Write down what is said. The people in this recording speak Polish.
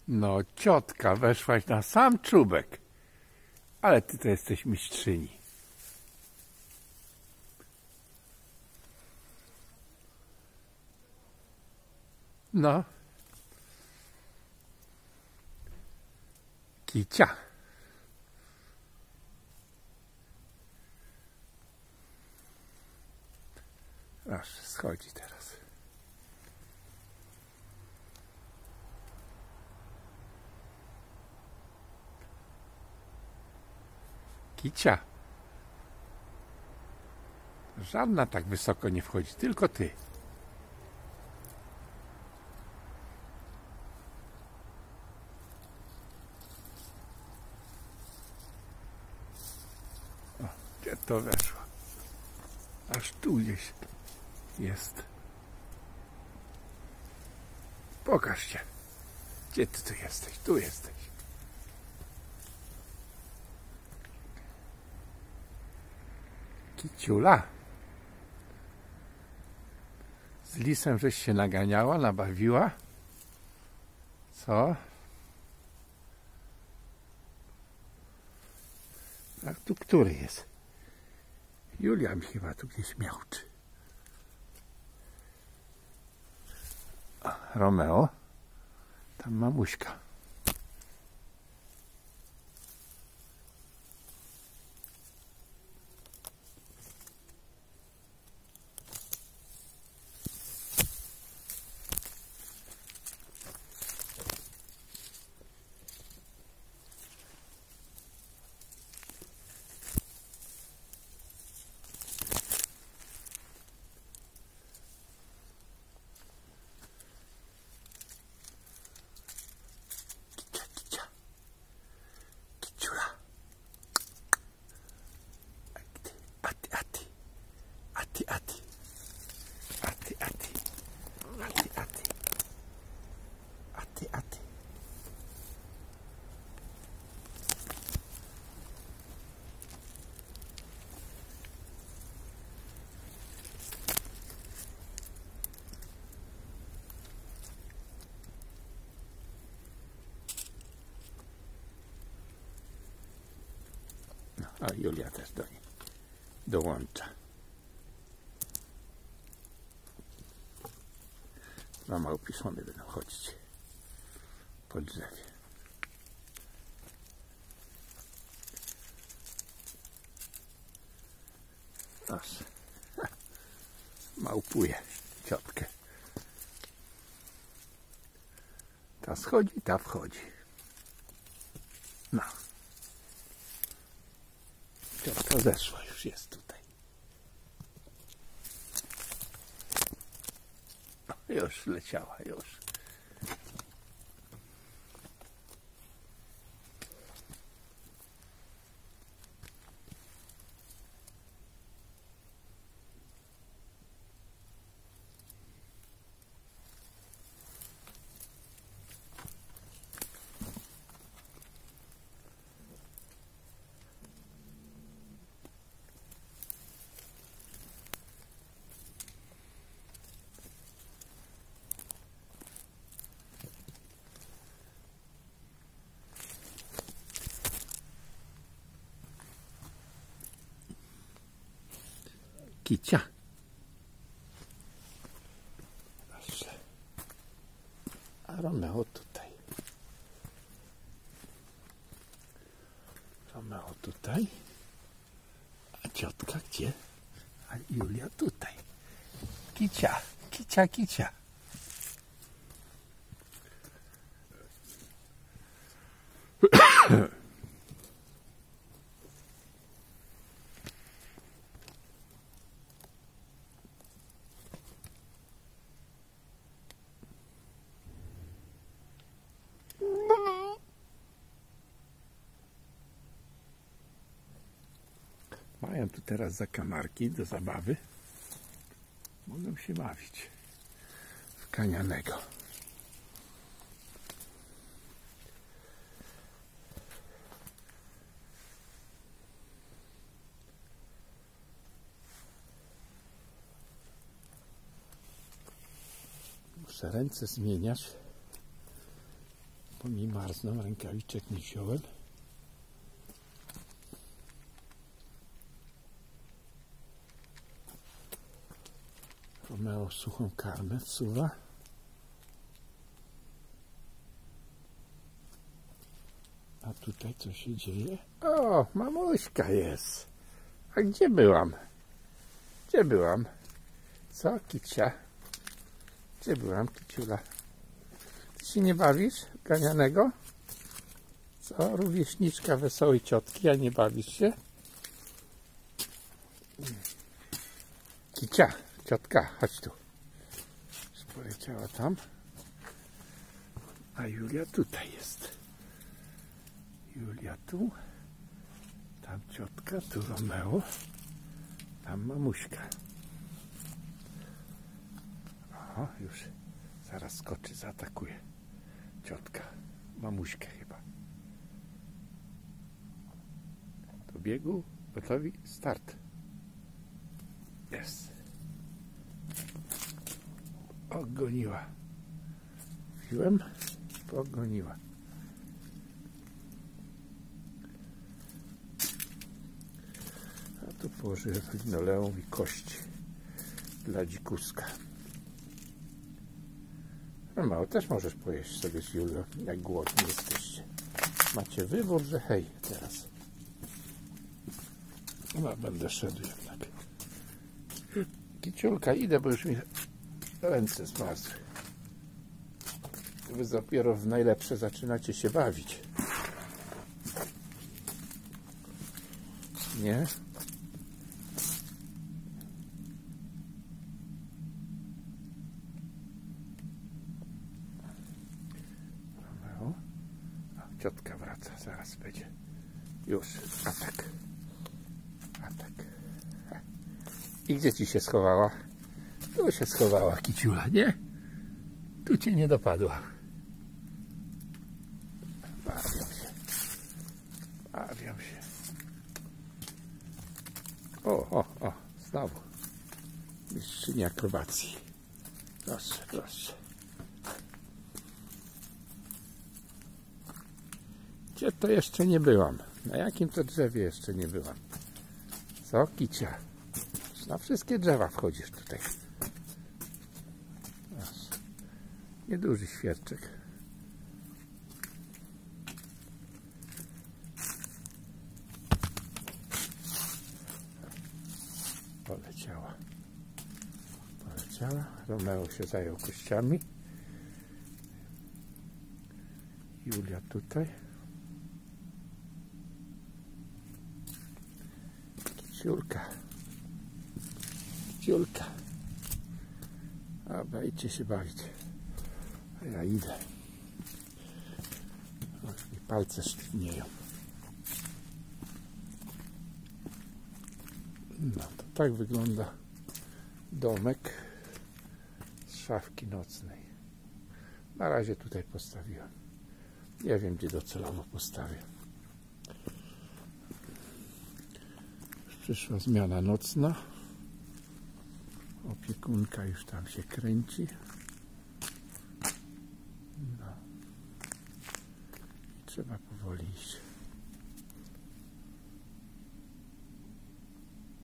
No, ciotka, weszłaś na sam czubek. Ale ty to jesteś mistrzyni. No. Kicia. Aż schodzi teraz. Kicia. Żadna tak wysoko nie wchodzi, tylko ty. O, gdzie to weszło? Aż tu gdzieś jest. Pokaż się. Gdzie ty tu jesteś? Tu jesteś. Kiciula. Z lisem żeś się naganiała, nabawiła? Co? A tu który jest? Julia mi chyba tu gdzieś miałczy. Romeo. Tam mamuśka. A Julia też do niej dołącza. Na małpiszony będą chodzić po drzewie. Aż małpuje ciotkę. Ta schodzi, ta wchodzi. No. Ciotka zeszła, już jest tutaj. No, już leciała, już. Kicia. Proszę. A Romeo tutaj. Romeo tutaj. A ciotka gdzie? A Julia tutaj. Kicia, kicia, kicia. Mają tu teraz zakamarki do zabawy. Mogą się bawić w kanianego. Muszę ręce zmieniać, bo mi marzną, rękawiczek nie wziąłem. Romeo suchą karmę wsuwa. A tutaj co się dzieje? O, mamuśka jest. A gdzie byłam? Gdzie byłam? Co, Kicia? Gdzie byłam, Kiciula? Ty się nie bawisz ganianego? Co, rówieśniczka wesołej ciotki, a nie bawisz się? Kicia, ciotka, chodź tu. Już poleciała tam. A Julia tutaj jest. Julia tu. Tam ciotka, tu Romeo. Tam mamuśka. O, już zaraz skoczy, zaatakuje. Ciotka, mamuśkę chyba. Do biegu, gotowi, start. Jest. Ogoniła. Mówiłem? Pogoniła. A tu położyłem linoleum i kości dla dzikuska. No mało, też możesz pojeść sobie z Julią, jak głodni jesteście. Macie wybór, że hej, teraz. No, będę szedł jednak. Kiciulka, idę, bo już mi ręce zmarzły. Wy dopiero w najlepsze zaczynacie się bawić. Nie? Romeo. A, ciotka wraca, zaraz będzie. Już, atak. Atak. I gdzie ci się schowała? Tu się schowała, Kiciula, nie? Tu cię nie dopadła. Bawią się. Bawią się. O, znowu. Mistrzyni akrobacji. Proszę, proszę. Gdzie to jeszcze nie byłam? Na jakim to drzewie jeszcze nie byłam? Co, Kicia? Na wszystkie drzewa wchodzisz tutaj. Proszę. Nieduży świerczek. Poleciała. Poleciała. Romeo się zajął kościami. Julia tutaj. Kiciulka. Kiciulka. Dobra, idźcie się bawić. A ja idę. Już mi palce sztywnieją. No to tak wygląda domek z szafki nocnej. Na razie tutaj postawiłem. Nie wiem, gdzie docelowo postawię. Już przyszła zmiana nocna. Opiekunka już tam się kręci. No. I trzeba powoli iść.